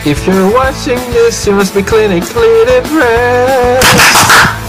If you're watching this, you must be clinically depressed.